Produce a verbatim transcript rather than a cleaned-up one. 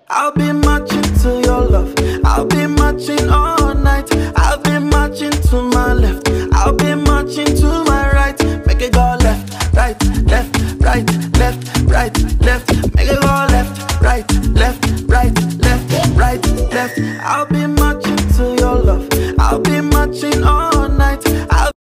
I'll be marching to your love. I'll be marching all night. I'll be marching to my left. I'll be marching to my right. Make it go left, right, left, right, left, right, left. Make it go left, right, left, right, left, right, left. I'll be marching